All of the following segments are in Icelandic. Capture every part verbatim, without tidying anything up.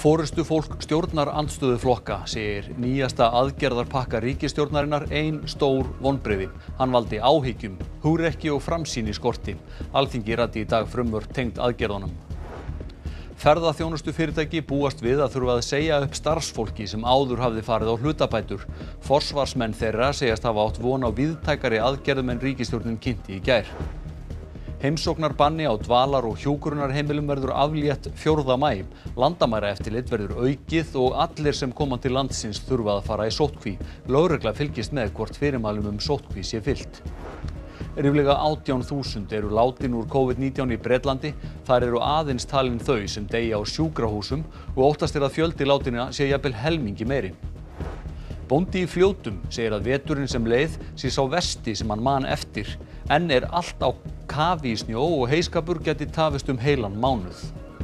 Forystufólk stjórnarandstöðuflokka segir nýjasta aðgerðarpakka ríkisstjórnarinnar ein stór vonbrigði. Hann valdi áhyggjum, hugrekki og framsýni skorti. Alþingi ræddi í dag frumvörp tengd aðgerðunum. Ferðaþjónustufyrirtæki búast við að þurfa að segja upp starfsfólki sem áður hafði farið á hlutabætur. Forsvarsmenn þeirra segjast hafa átt von á víðtækari aðgerðum en ríkisstjórnin kynnti í gær. Heimsóknarbanni á dvalar- og hjúkrunarheimilum verður aflétt fjórða maí. Landamæraeftirlit verður aukið og allir sem koma til landsins þurfa að fara í sóttkví. Lögregla fylgist með hvort fyrirmælum um sóttkví sé fylgt. Ríflega átján þúsund eru látin úr COVID nítján í Bretlandi. Þar eru aðeins talin þau sem deyja á sjúkrahúsum og óttast er að fjöldi látinna sé jafnvel helmingi meiri. Bóndi í Fljótum segir að veturinn sem leið sé sá versti sem hann man eftir. Enn er allt á kafi í snjó og heyskapur gæti tafist um heilan mánuð.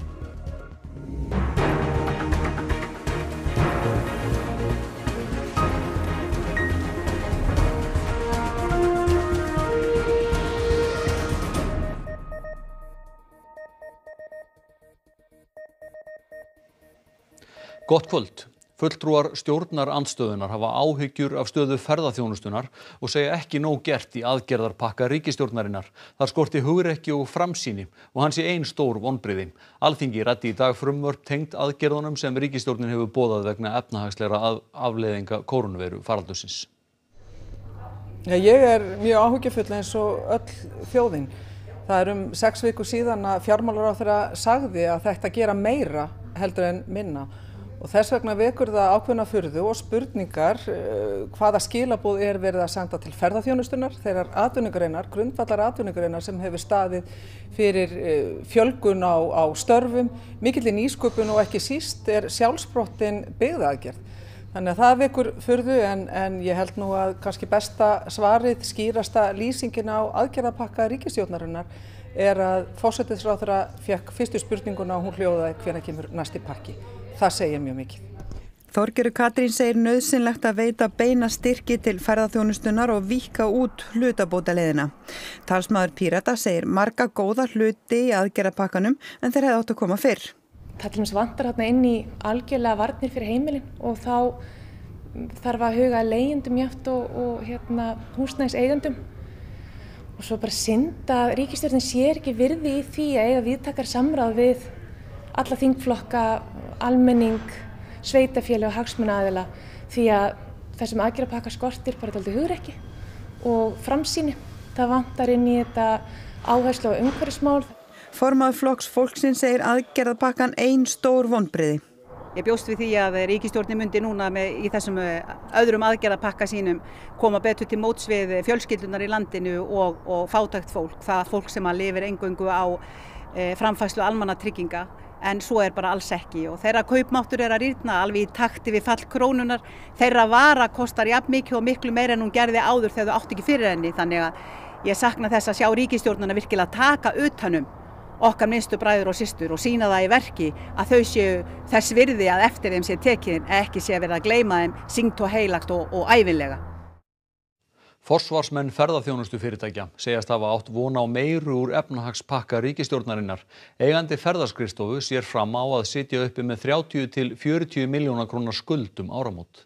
Gott kvöld. Fulltrúar stjórnarandstöðunnar hafa áhyggjur af stöðu ferðaþjónustunnar og segja ekki nóg gert í aðgerðarpakka ríkisstjórnarinnar. Það skorti hugrekki og framsýni og hann sé ein stór vonbrigði. Alþingi ræddi í dag frumvörp tengd aðgerðunum sem ríkisstjórnin hefur boðað vegna efnahagslegra afleiðinga kórónuveiru faraldursins. Ja, ég er mjög áhyggjufull eins og öll þjóðin. Það er um sex vikur síðan að fjármálaráðherra sagði að þetta gera meira heldur en minna. Og þess vegna vekur það ákveðna furðu og spurningar uh, hvaða skilaboð er verið að senda til ferðaþjónustunnar, þeirrar atvinnugreinar, grundvallar atvinnugreinar sem hefur staðið fyrir uh, fjölgun á, á störfum, mikilli nýsköpun og ekki síst er sjálfsprottin byggðaaðgerð. Þannig að það vekur furðu en, en ég held nú að kannski besta svarið, skýrasta lýsingin á aðgerðarpakka ríkisstjórnarinnar er að forsætisráðherra fékk fyrstu spurninguna og hún hljóðaði hvenær kemur næsti pakki. Það segir mjög mikið. Þorgerður Katrín segir nauðsynlegt að veita beina styrki til ferðaþjónustunnar og víkka út hlutabótaleiðina. Talsmaður Pírata segir marga góða hluti í aðgerðarpakkanum en þeir hefðu átt að koma fyrr. Það til dæmis vantar þarna inn í algjörlega varnir fyrir heimilin og þá þarf að huga að leigjendum jafnt og, og hérna, húsnæðiseigendum. Og svo bara synd að ríkisstjórnin sér ekki virði í því að eiga víðtækar samráð við alla þingflokka, almenning, sveitafélög og hagsmunaaðila því að þessum aðgerðarpakka skortir bara dálítið hugrekki og framsýni. Það vantar inn í þetta áherslu á umhverfismál. Formaður Flokks fólksins segir aðgerðarpakkan ein stór vonbrigði. Ég bjóst við því að ríkisstjórnin myndi núna með, í þessum öðrum aðgerðarpakka sínum koma betur til móts við fjölskyldunar í landinu og, og fátækt fólk. Það fólk sem að lifir eingöngu á e, framfærslu almannatrygginga. En svo er bara alls ekki og þeirra kaupmáttur er að rýrna alveg í takti við fall krónunar. Þeirra vara kostar jafn mikið og miklu meira en hún gerði áður þegar þau áttu ekki fyrir henni. Þannig að ég sakna þess að sjá ríkisstjórnina virkilega taka utanum okkar minnstu bræður og systur og sýna það í verki að þau séu þess virði að eftir þeim sé tekin ekki sé verið að gleyma þeim syngt og heilagt og, og ævinlega. Forsvarsmenn ferðaþjónustufyrirtækja segjast hafa átt von á meiru úr efnahagspakka ríkisstjórnarinnar. Eigandi ferðaskrifstofu sér fram á að sitja uppi með þrjátíu til fjörutíu milljóna króna skuld um áramót.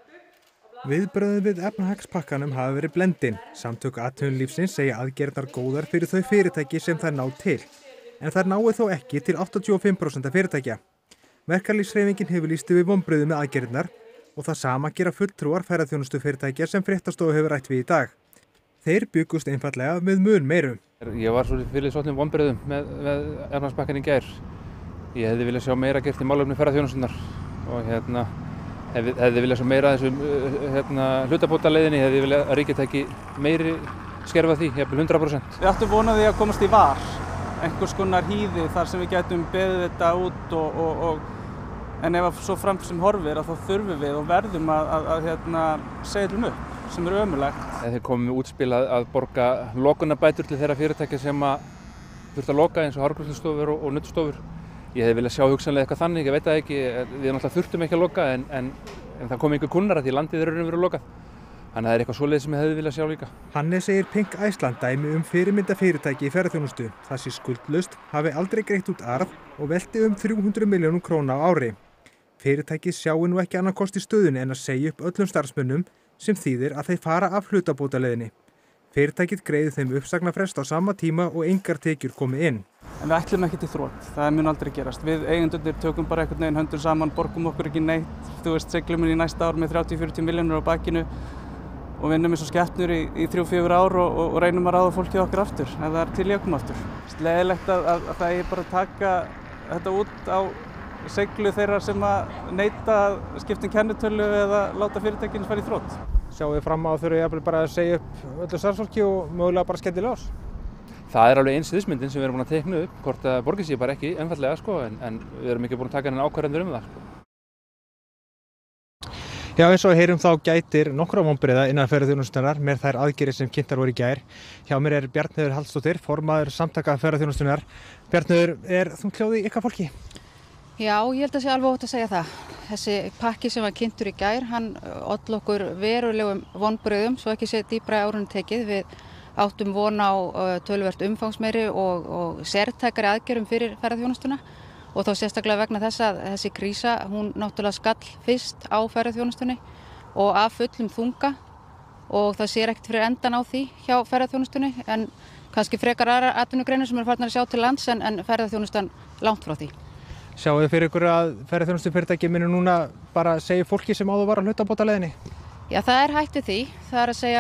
Viðbrögðin við efnahagspakkanum hafa verið blendin. Samtök atvinnulífsins segja aðgerðnar góðar fyrir þau fyrirtæki sem þær ná til. En þær nái þó ekki til áttatíu og fimm prósent fyrirtækja. Verkalýðshreyfingin hefur lýst yfir vonbrigðum með aðgerðnar og það sama gera fulltrúar ferðaþjónustufyrirtækja sem Fréttastofa hefur rætt við í dag. Þeir byggust einfaldlega með mun meiru. Ég var svolítið fyrir svolítið vonbrigðum með, með efnahagspakkann í gær. Ég hefði viljað sjá meira gert í málefni ferðaþjónustunnar og hérna, hefði, hefði viljað sjá meira þessum hérna, hlutabótaleiðinni, hefði viljað að ríkið tæki meiri skerfa því, jafnvel hundrað prósent. Við áttum von á því að komast í var, einhvers konar hýði þar sem við gætum beðið þetta út og, og, og en ef svo fram sem horfir að þá þurfum við og verðum að, að, að hérna, segja til upp, sem er ömurlegt. Þeir komum við útspil að, að borga lokunarbætur til þeirra fyrirtækja sem að þurft að loka eins og hárgreiðslustofur og, og nuddstofur. Ég hefði viljað sjá hugsanlega eitthvað þannig, ég veit það ekki, við náttúrulega þurftum ekki að loka en, en, en það kom einhver kunnar að því landið er raun og veru lokað. Þannig að það er eitthvað svoleiðis sem ég hefði viljað sjá líka. Hannes segir Pink Iceland dæmi um fyrirmyndafyrirtæki í ferðaþjónustu. Það sé skuldlaust, hafi aldrei greitt út arð og velti um þrjú hundruð milljónum króna á ári. Fyrirtækið sjái nú ekki annað kost í stöðunni en að segja upp öllum starfsmönnum sem þýðir að þeir fara af hlutabótaleiðinni. Fyrirtækið greiði þeim uppsagnarfrest á sama tíma og engar tekjur komi inn. En við ætlum ekki til þrot, það mun aldrei gerast. Við eigendurnir tökum bara einhvern veginn höndum saman, borgum okkur ekki neitt. Þú veist, seglum inn í næsta ár með þrjátíu til fjörutíu milljónir á bakinu og vinnum eins og skepnur í, í þrjú til fjögur ár og, og, og reynum að ráða fólkið okkar aftur, ef það er til í að koma aftur. Leiðilegt að, að, að það er bara að taka þetta út á seglu þeirra sem að neita að skipta um kennitölu eða láta fyrirtækinu fara í þrot. Sjáum við fram á að þurfa jafnvel bara að segja upp öllu starfsfólki og mögulega bara skellilega ás? Það er alveg eins sviðsmyndin sem við erum búin að teikna upp, hvort það borgir sig bara ekki einfaldlega sko, en, en við erum ekki búin að taka henni ákvarðanir um það. Sko. Já, eins og við heyrum þá gætir nokkra vonbrigða innan ferðaþjónustunnar með þær aðgerðir sem kynntar voru í gær. Hjá mér er Bjarnheiður Halldóttir, formaður samtaka ferðaþjónustunnar. Bjarnheiður, er þú hljóð í ykkar fólki? Já, ég held að sé alveg ótt að segja það. Þessi pakki sem var kynntur í gær, hann olli okkur verulegum vonbrigðum, svo ekki sé dýpra í árunni tekið. Við áttum von á töluvert umfangsmeiri og, og sértækari aðgerðum fyrir ferðaþjónustuna og þá sérstaklega vegna þess að þessi krísa, hún náttúrulega skall fyrst á ferðaþjónustunni og af fullum þunga og það sér ekkert fyrir endan á því hjá ferðaþjónustunni en kannski frekar aðrar atvinnugreinar sem eru farnar að sjá til lands en, en ferðaþjónustan langt frá því. Sjáu þið fyrir ykkur að ferðaþjónustufyrirtæki munu núna bara segja fólki sem áður var á hlutabótaleiðinni? Já, það er hætt við því. Það er að segja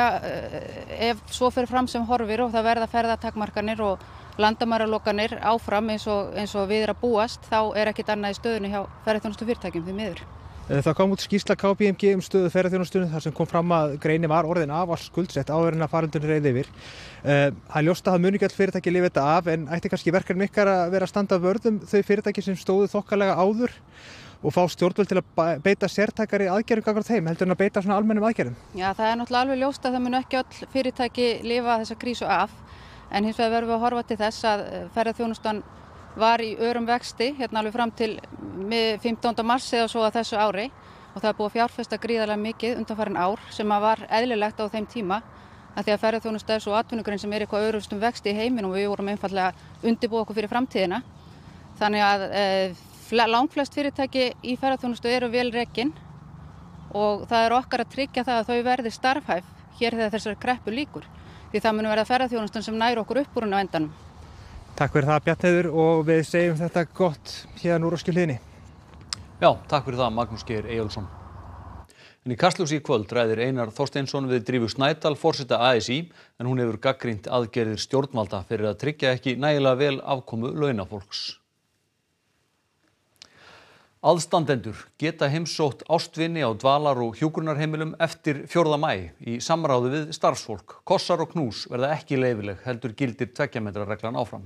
ef svo fyrir fram sem horfir og það verða ferðatakmarkanir og landamæralokanir áfram eins og, eins og við er að búast, þá er ekkert annað í stöðunni hjá ferðaþjónustufyrirtækjum því miður. Það kom út skýrsla K P M G um stöðu ferðaþjónustunni þar sem kom fram að greinin var orðin afar skuldsett áður en að faraldurinn reið yfir. Það er ljóst að það muni ekki öll fyrirtæki lifa þetta af en ætti kannski verkefni ykkar að vera að standa vörð um þau fyrirtæki sem stóðu þokkalega áður og fá stjórnvöld til að beita sértækari aðgerðum gagnvart þeim heldur en að beita svona almennum aðgerðum. Já, það er náttúrulega alveg ljóst að það muni ekki öll fyrirtæki lifa þessa krísu af en hins vegar verðum við að horfa til þess að ferðaþjónustan var í örum vexti hérna alveg fram til fimmtánda mars eða svo að þessu ári og það er búið að fjárfesta gríðarlega mikið undanfarin ár sem að var eðlilegt á þeim tíma að því að ferðaþjónusta er svo atvinnugrein sem er eitthvað örustum vexti í heiminum og við vorum einfallega undirbúið okkur fyrir framtíðina. Þannig að e, langflest fyrirtæki í ferðaþjónustu eru vel rekin og það er okkar að tryggja það að þau verði starfhæf hér þegar þessari kreppu lýkur því það mun verða ferðaþjónustan sem nær okkur upp úr henni á endanum. Takk fyrir það Bjarnheiður og við segjum þetta gott hérna úr Öskjuhlíðinni. Já, takk fyrir það Magnús Geir Eyjólfsson. En í Kastljósi í kvöld ræðir Einar Þorsteinsson við Drífu Snædal forseta A S í en hún hefur gagnrýnt aðgerðir stjórnvalda fyrir að tryggja ekki nægilega vel afkomu launafólks. Aðstandendur geta heimsótt ástvini á dvalar- og hjúkrunarheimilum eftir fjórða maí í samráði við starfsfólk. Kossar og knús verða ekki leyfileg heldur gildir tveggja metra reglan áfram.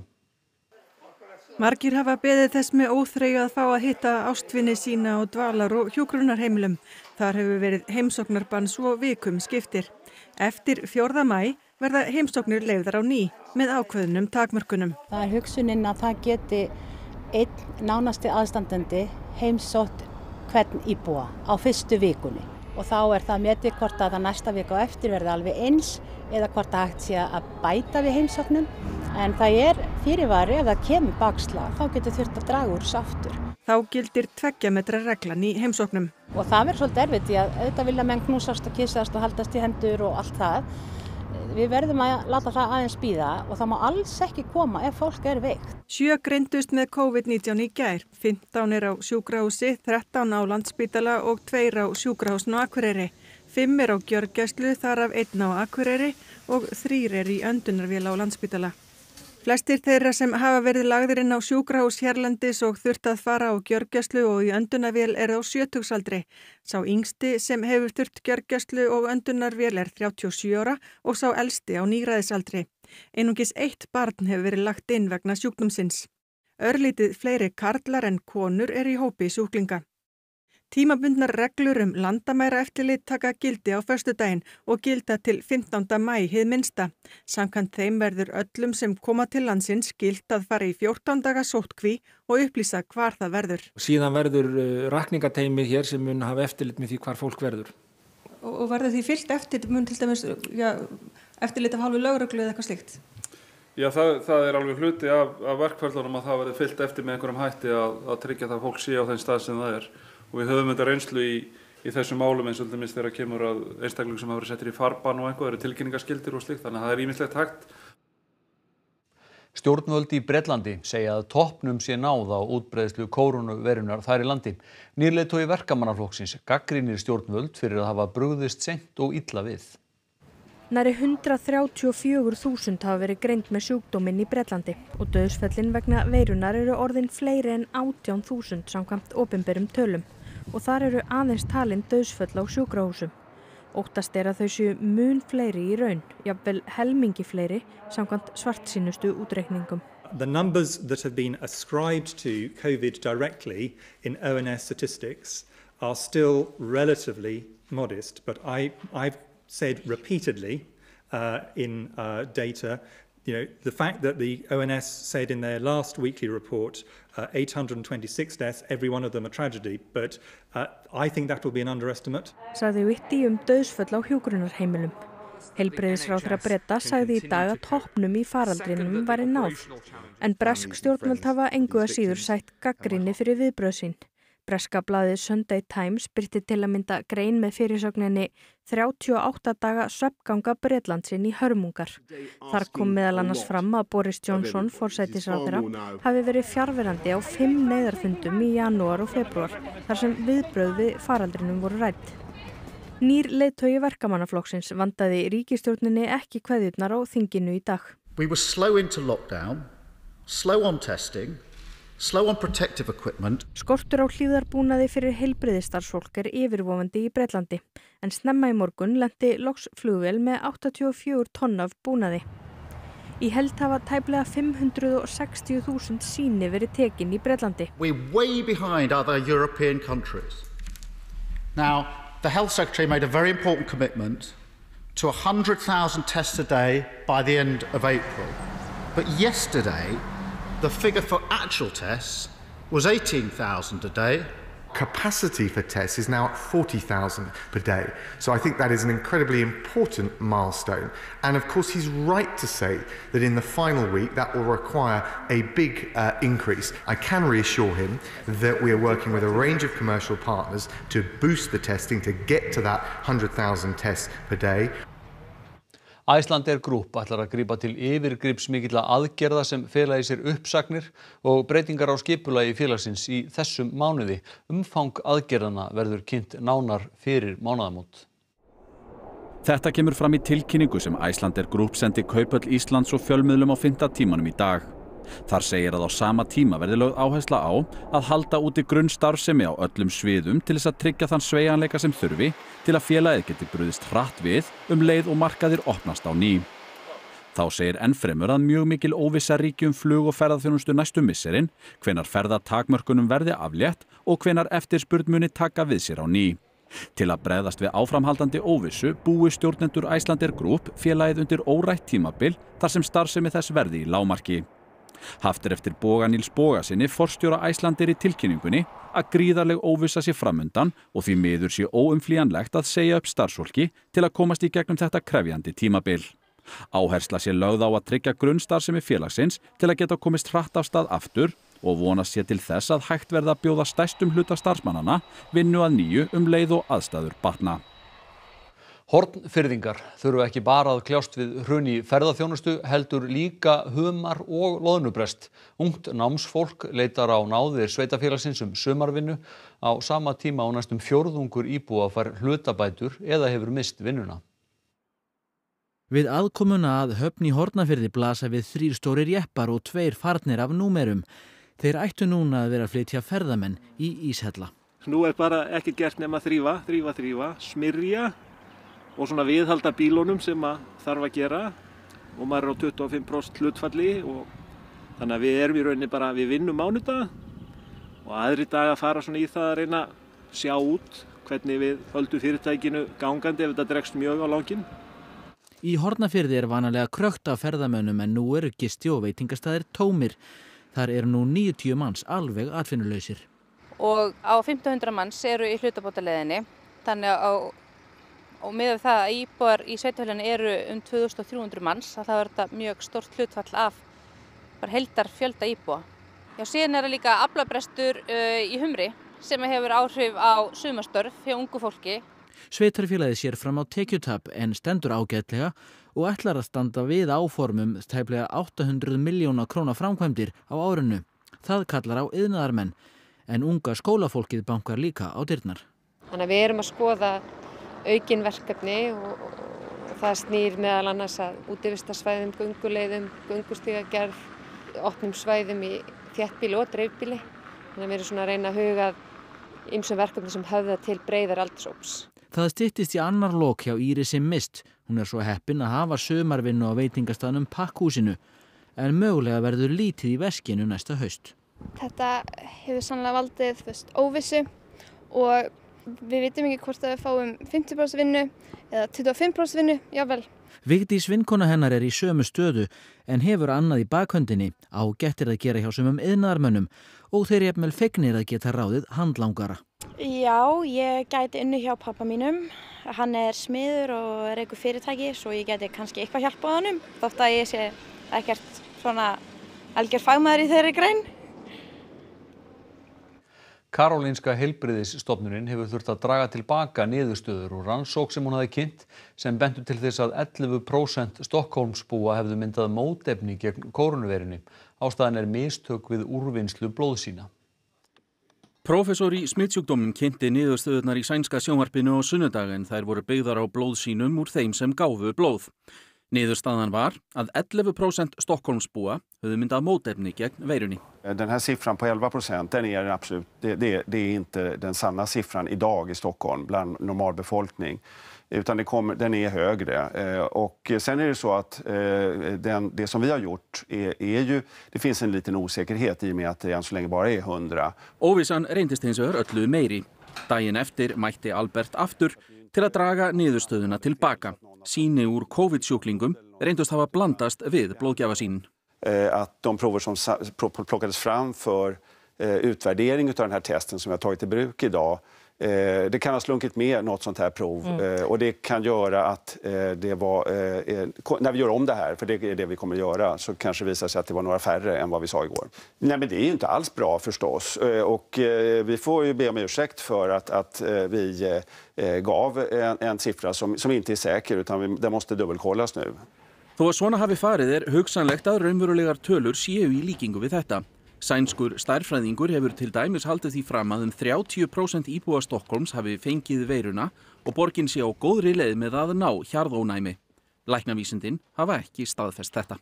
Margir hafa beðið þess með óþreyju að fá að hitta ástvini sína á dvalar- og hjúkrunarheimilum. Þar hefur verið heimsóknarbann svo vikum skiptir. Eftir fjórða maí verða heimsóknir leyfðar á ný með ákveðnum takmörkunum. Það er hugsunin að það geti einn nánasti aðstandandi heimsótt hvern íbúa á fyrstu vikunni og þá er það metið hvort að það næsta viku á eftir verði alveg eins eða hvort að hægt sé að bæta við heimsóknum en það er fyrirvari ef það kemur bakslag þá getur þurft að draga úr aftur. Þá gildir tveggja metra reglan í heimsóknum. Og það verður svolítið erfitt því að auðvitað vilja menn knúsast og kyssast og haldast í hendur og allt það. Við verðum að láta það aðeins bíða og það má alls ekki koma ef fólk er veikt. Sjö greindust með COVID nítján í gær, fimmtán er á sjúkrahúsi, þrettán á Landspítala og tveir á sjúkrahúsinu á Akureyri. Fimm er á gjörgæslu, þar af einn á Akureyri og þrír er í öndunarvél á Landspítala. Flestir þeirra sem hafa verið lagðir inn á sjúkrahús hérlendis og þurft að fara á gjörgæslu og í öndunarvél er á sjötugsaldri. Sá yngsti sem hefur þurft gjörgæslu og öndunarvél er þrjátíu og sjö ára og sá elsti á níræðisaldri. Einungis eitt barn hefur verið lagt inn vegna sjúkdómsins. Örlítið fleiri karlar en konur er í hópi sjúklinga. Tímabundnar reglur um landamæraeftirlit taka gildi á föstudaginn og gilda til fimmtánda maí hið minnsta. Samkvæmt þeim verður öllum sem koma til landsins skylt að fara í fjórtán daga sóttkví og upplýsa hvar það verður. Síðan verður rakningateymi hér sem mun hafa eftirlit með því hvar fólk verður. Og verður því fylgt eftir, mun til dæmis ja, eftirlit af hálfu lögreglu eða eitthvað slíkt? Já, það, það er alveg hluti af, af verkferlunum að það verður fylgt eftir með einhverjum hætti að, að tryggja það að fólk sé á þeim stað sem það er. og við höfum þetta reynslu í, í þessum málum eins og til dæmis þegar kemur að einstaklingum sem hafa verið settir í farbann og eitthvað eru tilkynningaskyldir og slíkt, þannig að það er ýmislegt hægt. Stjórnvöld í Bretlandi segja að toppnum sé náð á útbreiðslu kórónuveirunnar þar í landi. Nýr leiðtogi Verkamannaflokksins gagnrýnir stjórnvöld fyrir að hafa brugðist seint og illa við. Nærri hundrað þrjátíu og fjögur þúsund hafa verið greind með sjúkdóminn í Bretlandi og dauðsföllin vegna veirunnar eru orðin fleiri en átján þúsund samkvæmt opinberum tölum og þar eru aðeins talin dauðsföll á sjúkrahúsum. Óttast er að þau séu mun fleiri í raun, jafnvel helmingi fleiri samkvæmt svartsýnustu útreikningum. The numbers that have been ascribed to COVID directly in O N S statistics are still relatively modest, but I, I've said repeatedly uh, in uh, data, you know, the fact that the O N S said in their last weekly report uh, eight hundred twenty-six deaths, every one of them a tragedy, but uh, I think that will be an underestimate. Sagði Whitty um dauðsföll á hjúkrunarheimilum. Heilbrigðisráðherra Breta sagði í dag að toppnum í faraldrinum væri náð, en bresk stjórnvöld hafa engu að síður sætt gagnrýni fyrir viðbrögð sín. Breska blaðið Sunday Times birti til að mynda grein með fyrirsögninni þrjátíu og átta daga svefnganga Bretlandsinn í hörmungar. Þar kom meðal annars fram að Boris Johnson, forsætisráðherra, hafi verið fjarverandi á fimm neyðarfundum í janúar og febrúar, þar sem viðbrögð við faraldrinum voru rædd. Nýr leiðtogi Verkamannaflokksins vandaði ríkisstjórninni ekki kveðjurnar á þinginu í dag. We were slow into lockdown, slow on testing, slow on protective equipment. Skortur á hlífðarbúnaði fyrir heilbrigðisstarfsfólk er yfirvofandi í Bretlandi, en snemma í morgun lenti loks flugvél með áttatíu og fjögur tonn af búnaði. Í held hafa tæplega fimm hundruð og sextíu þúsund sýni verið tekin í Bretlandi. We're way behind other European countries. Now, the Health Secretary made a very important commitment to one hundred thousand tests a day by the end of April. But yesterday, the figure for actual tests was eighteen thousand a day. Capacity for tests is now at forty thousand per day. So I think that is an incredibly important milestone. And of course, he's right to say that in the final week, that will require a big uh, increase. I can reassure him that we are working with a range of commercial partners to boost the testing to get to that one hundred thousand tests per day. Icelandair Group ætlar að grípa til yfirgripsmikilla aðgerða sem fela í sér uppsagnir og breytingar á skipulagi félagsins í þessum mánuði. Umfang aðgerðanna verður kynnt nánar fyrir mánaðamót. Þetta kemur fram í tilkynningu sem Icelandair Group sendi Kauphöll Íslands og fjölmiðlum á fimmta tímanum í dag. Þar segir að á sama tíma verði lögð áhersla á að halda úti grunnstarfsemi á öllum sviðum til þess að tryggja þann sveigjanleika sem þurfi til að félagið geti brugðist hratt við um leið og markaðir opnast á ný. Þá segir ennfremur að mjög mikil óvissa ríki um flug- og ferðaþjónustu næstu misserin, hvenær ferðatakmörkunum verði aflétt og hvenær eftirspurn muni taka við sér á ný. Til að bregðast við áframhaldandi óvissu búi stjórnendur Icelandair Group félagið undir órætt tímabil þar sem starfsemi þess verði í lágmarki. Haft er eftir Boga Nils Bogasyni, forstjóra Icelandair í tilkynningunni, að gríðarleg óvissa sé framundan og því miður sé óumflýjanlegt að segja upp starfsfólki til að komast í gegnum þetta krefjandi tímabil. Áhersla sé lögð á að tryggja grunnstarfsemi félagsins til að geta komist hratt af stað aftur og vonast sé til þess að hægt verði að bjóða stærstum hluta starfsmannanna vinnu að nýju um leið og aðstæður batna. Hornfirðingar þurfa ekki bara að kljást við hrun í ferðaþjónustu heldur líka humar og loðnubrest. Ungt námsfólk leitar á náðir sveitafélagsins um sumarvinnu á sama tíma á næstum fjórðungur íbúa fær hlutabætur eða hefur mist vinnuna. Við aðkomuna að Höfn í Hornafirði blasa við þrír stórir jeppar og tveir farnir af númerum. Þeir ættu núna að vera að flytja ferðamenn í Íshella. Nú er bara ekki gert nema þrýfa, þrýfa, þrýfa, smyrja og svona viðhalda bílunum sem að þarf að gera og maður er á tuttugu og fimm prósent hlutfalli og þannig að við erum í rauninni bara, við vinnum mánudag og aðri daga fara svona í það að reyna að sjá út hvernig við höldum fyrirtækinu gangandi ef þetta dregst mjög á langinn. Í Hornafirði er vanalega krökkt af ferðamönnum en nú eru gisti- og veitingastæðir tómir. Þar eru nú níutíu manns alveg atvinnulausir. Og á fimmtán hundruð manns eru í hlutabótaleiðinni, þannig að og með það að íbúar í sveitarfélaginu eru um tvö þúsund þrjú hundruð manns, að það er þetta mjög stórt hlutfall af bara heildar fjölda íbúa. Já, síðan er það líka aflabrestur uh, í Humri sem hefur áhrif á sumarstörf hjá ungu fólki. Sveitarfélagið sér fram á tekjutap en stendur ágætlega og ætlar að standa við áformum tæplega átta hundruð milljóna króna framkvæmdir á árinu. Það kallar á iðnaðarmenn, en unga skólafólkið bankar líka á dyrnar. Þannig að við erum að skoða aukin verkefni og, og það snýr meðal annars að útivistarsvæðum, gönguleiðum, göngustígagerð, opnum svæðum í þéttbýli og dreifbýli. Þannig að við erum svona að reyna að huga ýmsum verkefni sem höfða til breiðar aldurshóps. Það styttist í annar lok hjá Írisi Mist. Hún er svo heppin að hafa sumarvinnu á veitingastaðnum Pakkhúsinu, en mögulega verður lítið í veskinu næsta haust. Þetta hefur sannlega valdið fyrst óvissu og við vitum ekki hvort að við fáum fimmtíu prósent vinnu eða tuttugu og fimm prósent vinnu, jável. Vigdís vinkona hennar er í sömu stöðu en hefur annað í bakhöndinni, ágætt er að gera hjá sumum iðnaðarmönnum og þeir jafnvel fegnir að geta ráðið handlangara. Já, ég gæti unni hjá pappa mínum. Hann er smiður og er einhver fyrirtæki svo ég gæti kannski eitthvað hjálpað honum þótt að ég sé ekkert svona algjör fagmaður í þeirri grein. Karolínska heilbrigðisstofnunin hefur þurft að draga tilbaka niðurstöður og rannsókn sem hún hafði kynnt sem bentu til þess að ellefu prósent Stokkhólmsbúa hefðu myndað mótefni gegn kórónuveirunni. Ástæðan er mistök við úrvinnslu blóðsýna. Prófessor í smitsjúkdómum kynnti niðurstöðurnar í sænska sjónvarpinu á sunnudag en þær voru byggðar á blóðsýnum úr þeim sem gáfu blóð. Niðurstaðan var att ellefu prósent Stockholmsbúa höfðu myndað mótefni gegn veirunni. Den här siffran på elva procent, den är absolut, det, det, det är inte den sanna siffran idag i Stockholm bland normalbefolkning. Utan det kommer, den är högre. Eh, och sen är det så att eh, den, det som vi har gjort är, är ju, det finns en liten osäkerhet i och med att det än så länge bara är hundra. Óvissan reyndist hins vegar öllu meiri. Daginn eftir mætti Albert aftur til að draga niðurstöðuna tilbaka. Sýni úr COVID-sjúklingum reyndust hafa blandast við blóðgjafasýnin. Eh, att de prover som plockades fram för eh, utvärdering av den här testen som vi har tagit i bruk idag, eh, det kan ha slunkit med något sånt här prov mm. eh, och det kan göra att eh, det var, eh, när vi gör om det här, för det är det vi kommer att göra, så kanske visar sig att det var några färre än vad vi sa igår. Nej, men det är ju inte alls bra förstås eh, och eh, vi får ju be om ursäkt för att, att eh, vi eh, gav en, en siffra som, som inte är säker utan vi, det måste dubbelkollas nu. Þó að svona hafi farið er hugsanlegt að raunverulegar tölur séu í líkingu við þetta. Sænskur stærðfræðingur hefur til dæmis haldið því fram að um þrjátíu prósent íbúa Stokkhólms hafi fengið veiruna og borgin sé á góðri leið með að ná hjarðónæmi. Læknavísindin hafa ekki staðfest þetta.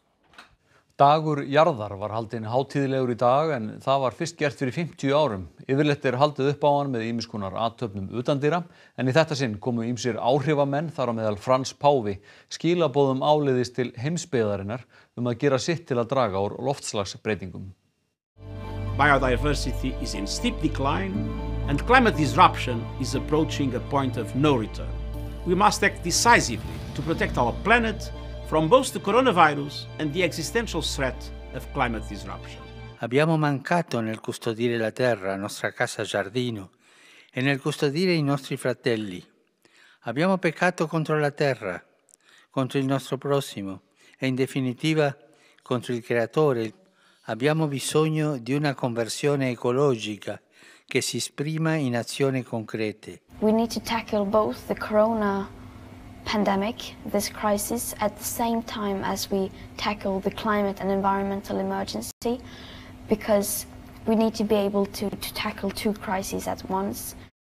Dagur jarðar var haldinn hátíðlegur í dag en það var fyrst gert fyrir fimmtíu árum. Yfirleitt er haldið upp á hann með ýmiss konar athöfnum utandyra en í þetta sinn komu ýmsir áhrifamenn þar á meðal Frans Páfi skilaboðum áleiðis til heimsbyggðarinnar um að gera sitt til að draga úr loftslagsbreytingum. Biodiversity is in steep decline and climate disruption is approaching a point of no return. We must act decisively to protect our planet from both the coronavirus and the existential threat of climate disruption. Abbiamo mancato nel custodire la terra, la nostra casa giardino, e nel custodire i nostri fratelli. Abbiamo peccato contro la terra, contro il nostro prossimo e in definitiva contro il creatore. Abbiamo bisogno di una conversione ecologica che si esprima in azioni concrete. We need to tackle both the corona pandemic, this crisis, at the same time as we tackle the climate and environmental emergency, because we need to be able to, to tackle two crises at once.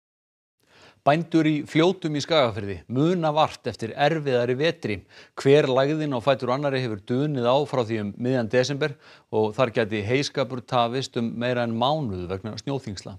Bændur í Fljótum í Skagafirði muna vart eftir erfiðari vetri. Hver lægðin á fætur annari hefur dunið á frá því um miðjan desember og þar gæti heyskapur tafist um meira en mánuð vegna snjóþyngsla.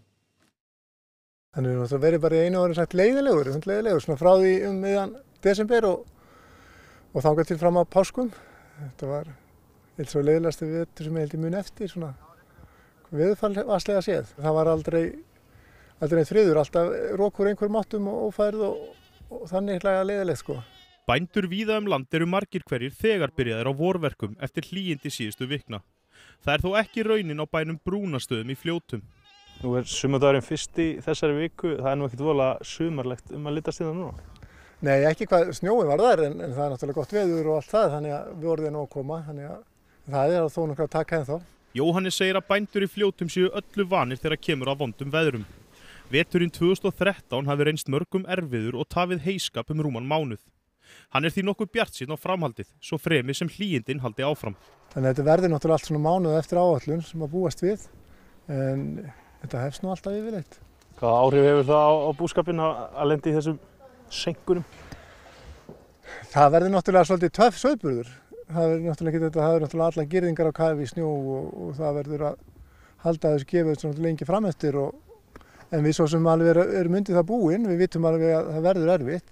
Þannig að það verið bara í einu ári sagt leiðilegur, leiðilegur, svona frá því um miðjan desember og, og þangað til fram á páskum. Þetta var eins og leiðilegasti vetur sem ég held ég mun eftir, svona veðurfarslega séð. Það var aldrei, aldrei friður, alltaf rokur einhverjum áttum og ófærð og, og þannig hlæga leiðilegt sko. Bændur víða um land eru margir hverjir þegar byrjaðir á vorverkum eftir hlýindi síðustu vikna. Það er þó ekki raunin á bænum Brúnastöðum í Fljótum. Nú er sumardagurinn fyrst í þessari viku, það er nú ekkert voðalega sumarlegt um að litast í það núna. Nei, ekki hvað snjói var þar, en, en það er náttúrulega gott veður og allt það, þannig að vorið er nóg að koma, þannig að það er þó nokkra að taka ennþá. Jóhannes segir að bændur í Fljótum séu öllu vanir þegar kemur að vondum veðrum. Veturinn tvö þúsund og þrettán hafi reynst mörgum erfiður og tafið heyskap um rúman mánuð. Hann er því nokkuð bjartsýnn á framhaldið, svo fremi sem hlýindin haldi áfram. Þannig að þetta verður náttúrulega allt svona mánuð eftir áætlun sem að búast við, en þetta hefst nú alltaf yfirleitt. Hvaða áhrif hefur það á, á búskapinn að lendi í þessum senkunum? Það verður náttúrulega svolítið töff sauðburður. Það verður náttúrulega ekki þetta, það verður náttúrulega allar girðingar á kafi í snjó og, og það verður að halda þessu gefið svona lengi fram eftir og en við svo sem alveg erum er myndið það búin, við vitum alveg að það verður erfitt.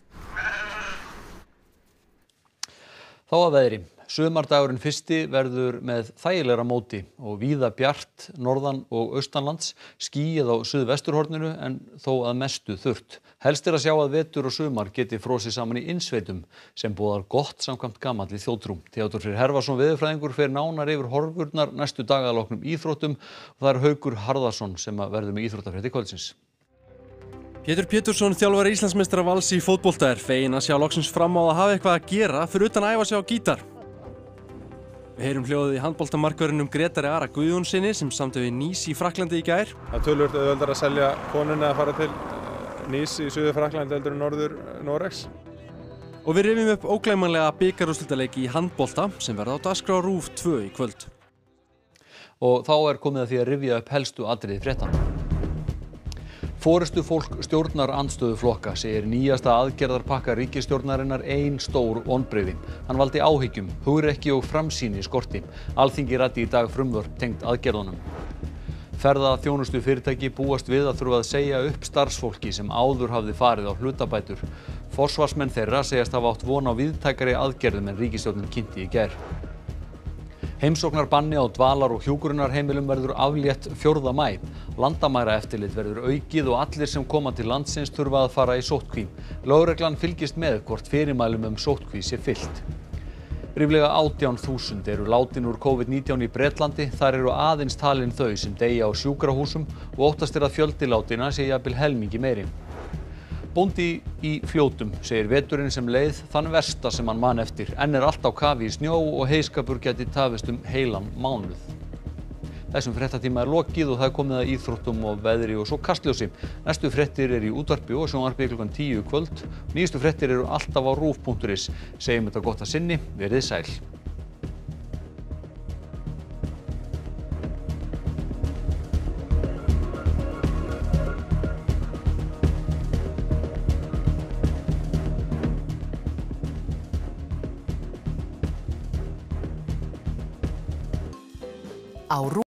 Þá að veðri. Sumardagurinn fyrsti verður með þægilegra móti og víða bjart norðan og austanlands, skýjað á suðvesturhorninu en þó að mestu þurrt. Helst er að sjá að vetur og sumar geti frosið saman í innsveitum sem boðar gott samkvæmt gamalli þjóðtrú. Theodór Freyr Hervarsson veðurfræðingur fer nánar yfir horfurnar næstu daga að loknum íþróttum og það er Haukur Harðarson sem verður með íþróttafréttir kvöldsins. Pétur Pétursson, þjálfari Íslandsmeistara Vals í fótbolta, er feginn að sjá loksins fram á að hafa eitthvað að gera fyrir utan að æfa sig á gítar. Við heyrum hljóðið í handboltamarkverðinum Grétari Ara Guðjónssyni sem samdi við Nice í Frakklandi í gær. Það er töluvert auðveldara að selja konunni að fara til Nice í suður Frakklandi heldur en norður Noregs. Og við rifjum upp ógleymanlega bikarúrslitaleiki í handbolta sem verða á dagskrá RÚV tvö í kvöld. Og þá er komið að því að rifja upp helstu atriði fréttanna. Forystufólk stjórnarandstöðuflokka segir nýjasta aðgerðarpakka ríkisstjórnarinnar ein stór vonbrigði. Hann valdi áhyggjum, hugrekki og framsýni skorti. Alþingi ræddi í dag frumvörp tengt aðgerðunum. Ferðaþjónustufyrirtæki búast við að þurfa að segja upp starfsfólki sem áður hafði farið á hlutabætur. Forsvarsmenn þeirra segjast hafa átt von á víðtækari aðgerðum en ríkisstjórnin kynnti í gær. Heimsóknarbanni á dvalar- og hjúkrunarheimilum verður aflétt fjórða maí. Landamæraeftirlit verður aukið og allir sem koma til landsins þurfa að fara í sóttkví. Lögreglan fylgist með hvort fyrirmælum um sóttkví sé fylgt. Ríflega átján þúsund eru látin úr COVID nítján í Bretlandi. Þar eru aðeins talin þau sem deyja á sjúkrahúsum og óttast er að fjöldi látinna sé jafnvel helmingi meiri. Bóndi í Fljótum segir veturinn sem leið þann versta sem hann man eftir. Enn er allt á kafi í snjó og heyskapur gæti tafist um heilan mánuð. Þessum fréttatíma er lokið og það er komið að íþróttum og veðri og svo Kastljósi. Næstu fréttir eru í útvarpi og sjónvarpi klukkan tíu í kvöld. Nýjustu fréttir eru alltaf á rúv punktur is. Segjum þetta gott að sinni, verið sæl. Á